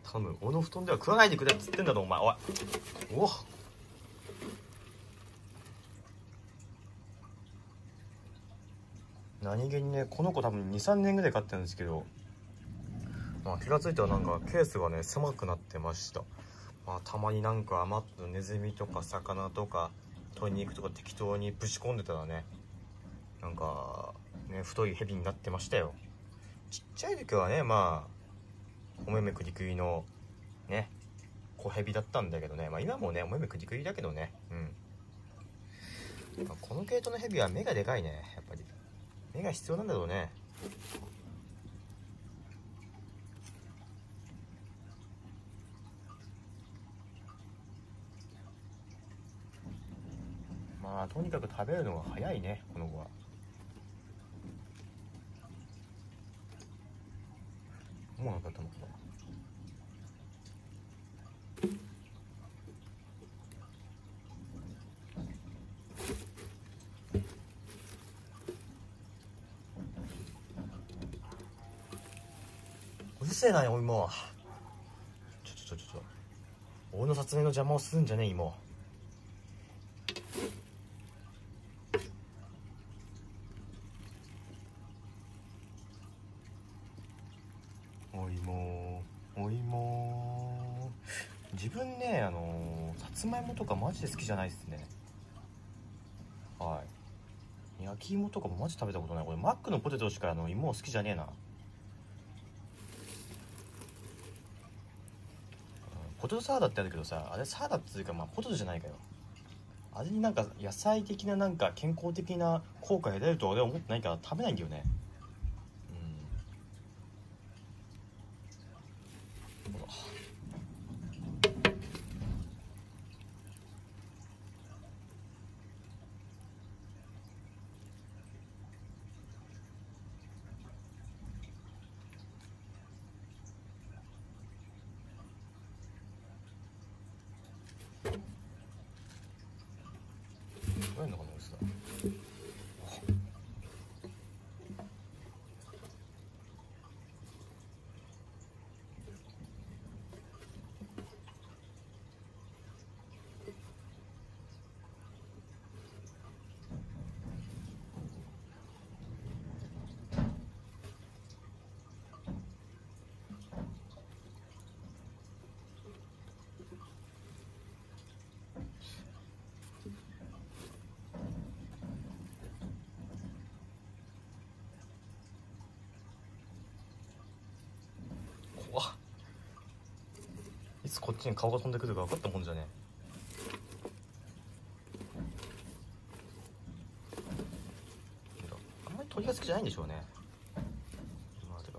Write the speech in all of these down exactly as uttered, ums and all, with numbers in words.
頼む、俺の布団では食わないでくれっつってんだろお前。おいおっ、何気にね、この子多分にさんねんぐらい飼ってるんですけど、まあ、気が付いたらなんかケースがね狭くなってました。まあ、たまになんか余ったネズミとか魚とか鶏肉とか適当にぶち込んでたらね、なんかね太い蛇になってましたよ。ちっちゃい時はね、まあお目目くりくりのね小蛇だったんだけどね、まあ今もねお目目くりくりだけどね、うん、まあ、この系統の蛇は目がでかいね。やっぱり目が必要なんだろうね。まあとにかく食べるのが早いね、この子は。もうなかったのかな。うるせえなよ、おいもう。ちょちょちょちょちょ、俺の撮影の邪魔をするんじゃねえ、芋。おいもおいも、自分ね、あのー、さつまいもとかマジで好きじゃないっすね。はい、焼き芋とかもマジ食べたことない。これマックのポテトしかあの芋好きじゃねえな。ポテトサラダってあるけどさ、あれサラダっていうか、まあポテトじゃないかよ。あれになんか野菜的ななんか健康的な効果が得られると俺は思ってないから食べないんだよね。うん、ほら、どうやんのかな、これさ。怖っ、いつこっちに顔が飛んでくるか分かったもんじゃねえ。あんまり鳥が好きじゃないんでしょうね。まあてか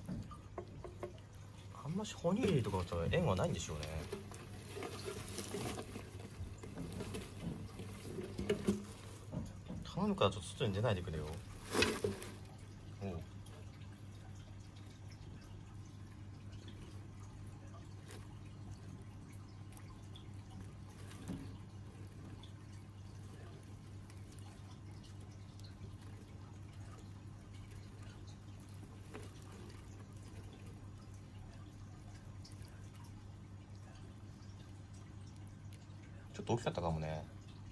あんまし哺乳類とかと縁はないんでしょうね。頼むからちょっと外に出ないでくれよ。おう、ちょっと大きかったかもね。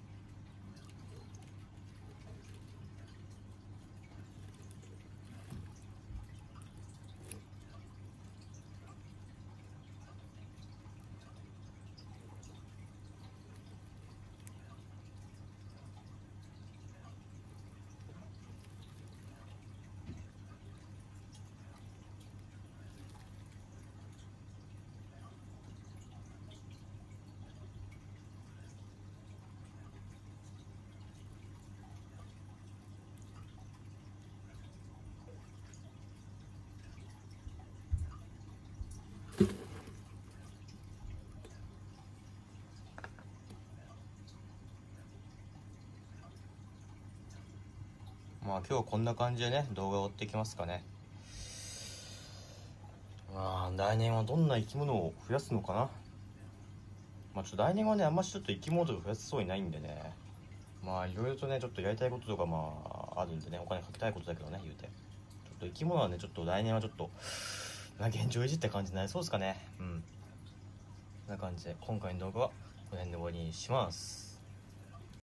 まあ今日はこんな感じでね動画を追っていきますかね。まあ来年はどんな生き物を増やすのかな。まあちょっと来年はねあんましちょっと生き物とか増やせそうにないんでね、まあいろいろとねちょっとやりたいこととかまああるんでね、お金かけたいことだけどね言うて、ちょっと生き物はねちょっと来年はちょっとまあ現状維持って感じになりそうですかね。うん、こんな感じで今回の動画はこの辺で終わりにします。